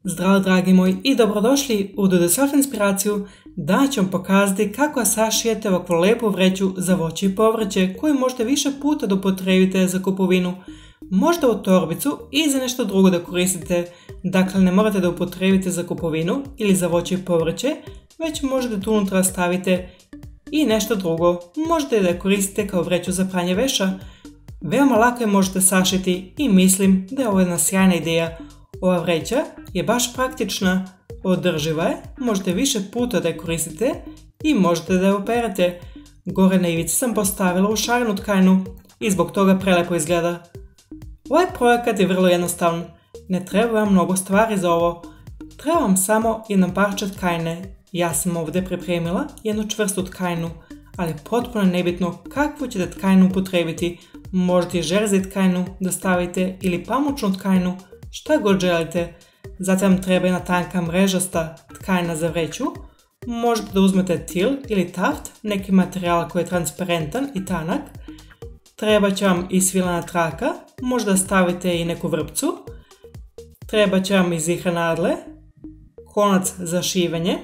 Zdravo dragi moji i dobrodošli u Do The Self Inspiraciju. Danas ću vam pokazati kako sašijete ovakvu lijepu vreću za voće i povrće koju možete više puta da upotrijebite za kupovinu, možda u torbicu i za nešto drugo da koristite. Dakle, ne morate da upotrijebite za kupovinu ili za voće i povrće, već možete tu unutra stavite i nešto drugo. Možete da koristite kao vreću za pranje veša. Veoma lako je možete sašiti i mislim da je ovo jedna sjajna ideja. Ova vreća je baš praktična, održiva je, možete više puta da je koristite i možete da je operete. Gore na ivici sam postavila u šarenu tkajnu i zbog toga prelepo izgleda. Ovaj projekat je vrlo jednostavan, ne treba vam mnogo stvari za ovo, treba vam samo jedan parče tkajne. Ja sam ovdje pripremila jednu čvrstu tkajnu, ali potpuno nebitno kakvu ćete tkajnu upotrijebiti. Možete i žerzi tkajnu da stavite ili pamučnu tkajnu, šta god želite. Zatim vam treba jedna tanka mrežasta tkajna za vreću. Možete da uzmete til ili taft, neki materijal koji je transparentan i tanak. Treba će vam i svilena traka, možda stavite i neku vrpcu. Treba će vam i zihranadle, konac za šivanje,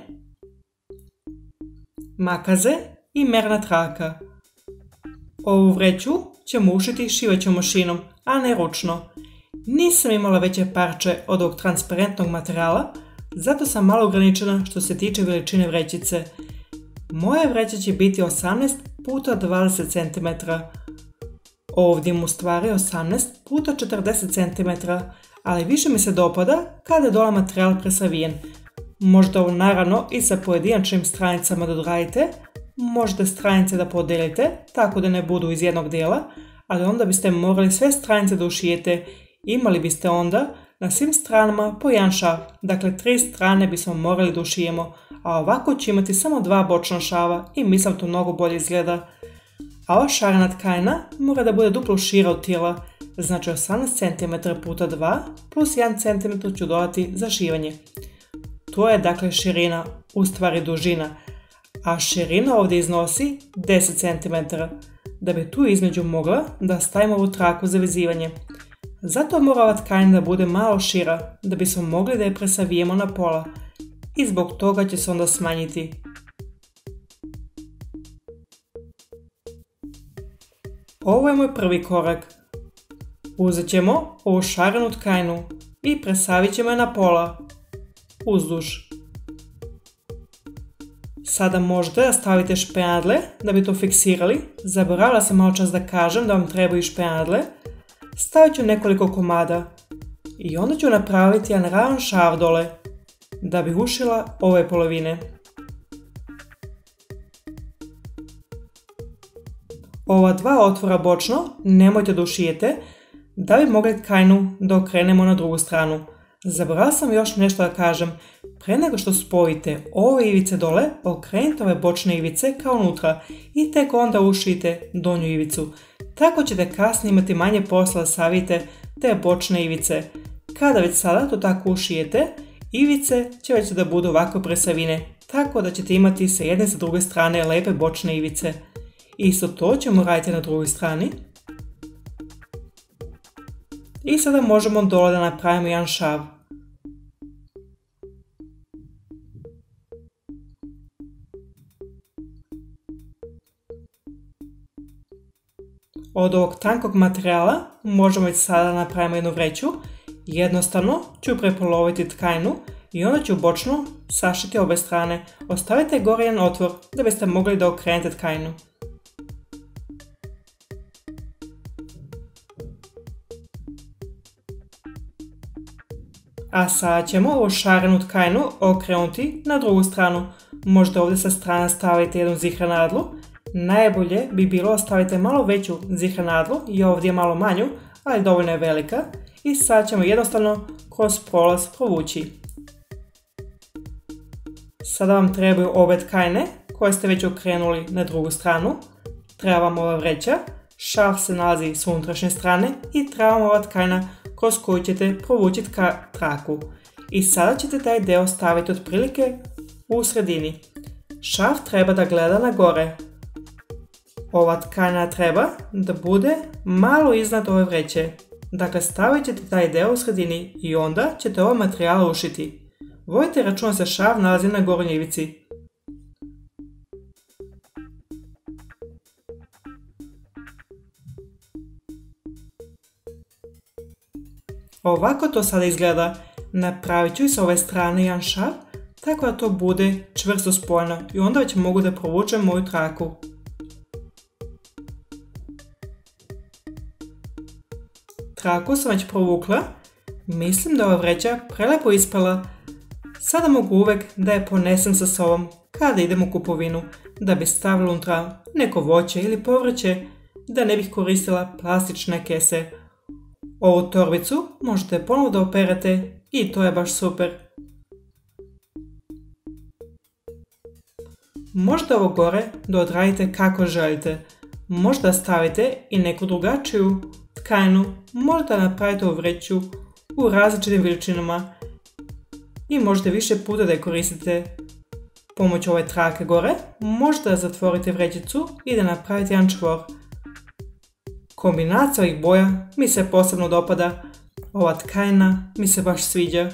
makaze i merna traka. Ovu vreću ćemo ušiti šivaćom mašinom, a ne ručno. Nisam imala veće parče od ovog transparentnog materijala, zato sam malo ograničena što se tiče veličine vrećice. Moja vreća će biti 18 x 20 cm. Ovdje mu stvari 18 x 40 cm, ali više mi se dopada kada je dole materijal presavijen. Možete ovo naravno i sa pojedinačnim stranicama da odradite, možete stranice da podelite tako da ne budu iz jednog dijela, ali onda biste morali sve stranice da ušijete. Imali biste onda na svim stranama po jedan šav, dakle 3 strane bismo morali da ušijemo, a ovako će imati samo 2 bočna šava i mislim to mnogo bolje izgleda. A ova šarena tkajna mora da bude duplo šira od tijela, znači 18 cm x 2 plus 1 cm ću dodati za šivanje. To je dakle širina, u stvari dužina, a širina ovdje iznosi 10 cm, da bi tu između mogla da stavimo ovu traku za vezivanje. Zato mora ova tkajna da bude malo šira, da bismo mogli da je presavijemo na pola i zbog toga će se onda smanjiti. Ovo je moj prvi korak. Uzet ćemo ovu šarenu tkajnu i presavit ćemo je na pola, uzduž. Sada možete da stavite špenadle da bi to fiksirali. Zaboravila sam malo čas da kažem da vam trebaju špenadle. Stavit ću nekoliko komada i onda ću napraviti jedan ravan šav dole da bi ušila ove polovine. Ova 2 otvora bočno nemojte da ušijete da bi mogli tkajnu da okrenemo na drugu stranu. Zaboravila sam još nešto da kažem. Pre nego što spojite ove ivice dole, okrenite ove bočne ivice kao unutra i tek onda ušijte donju ivicu. Tako ćete kasnije imati manje posla da savijete te bočne ivice. Kada već sada to tako ušijete, ivice će već da budu ovako presavine, tako da ćete imati sa jedne i sa druge strane lepe bočne ivice. Isto to ćemo raditi na drugoj strani. I sada možemo dole da napravimo jedan šav. Od ovog tankog materijala možemo već sada napravimo jednu vreću. Jednostavno ću prepoloviti tkajnu i onda ću bočno sašiti obe strane. Ostavite gore jedan otvor da biste mogli da okrenete tkajnu. A sada ćemo ovu šarenu tkajnu okrenuti na drugu stranu. Možda ovdje sa strane stavite jednu zihranadlu. Najbolje bi bilo stavite malo veću zihranadlu i ovdje malo manju, ali dovoljno je velika. I sad ćemo jednostavno kroz prolaz provući. Sada vam trebaju ove tkajne koje ste već okrenuli na drugu stranu. Treba vam ova vreća, šav se nalazi s unutrašnje strane i treba vam ova tkajna kroz koju ćete provući traku. I sada ćete taj deo staviti otprilike u sredini. Šav treba da gleda na gore. Ova tkajna treba da bude malo iznad ove vreće. Dakle, stavit ćete taj deo u sredini i onda ćete ovaj materijal ušiti. Vodite računa se šav nalazi na gornjoj ivici. Ovako to sada izgleda. Napravit ću i s ove strane jedan šav, tako da to bude čvrsto spojeno i onda već mogu da provučem moju traku. Traku sam već provukla, mislim da ova vreća prelepo ispala. Sada mogu uvek da je ponesem sa sobom kada idem u kupovinu, da bi stavila unutra neko voće ili povrće, da ne bih koristila plastične kese. Ovu torbicu možete ponovo da operete i to je baš super. Možda ovo gore da odradite kako želite. Možda stavite i neku drugačiju tkaninu, možda napravite ovu vreću u različitim veličinama i možete više puta da je koristite pomoću ove trake gore. Možda zatvorite vrećicu i da napravite jedan čvor. Kombinacija ovih boja mi se posebno dopada, ova tkanina mi se baš sviđa.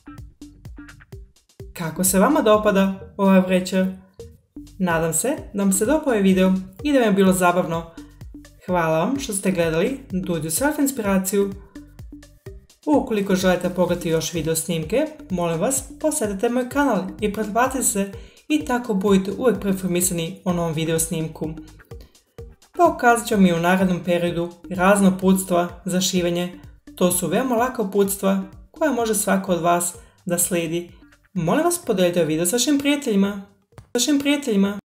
Kako se vama dopada ova vreća? Nadam se da vam se dopao ovaj video i da vam je bilo zabavno. Hvala vam što ste gledali Do It Yourself inspiraciju. Ukoliko želite pogledati još video snimke, molim vas posjetite moj kanal i pretplatite se i tako budete uvijek preinformisani o novom video snimku. Pokazat ću mi u narednom periodu razna uputstva za šivanje. To su veoma laka uputstva koja može svako od vas da slijedi. Molim vas podijelite video sa vašim prijateljima.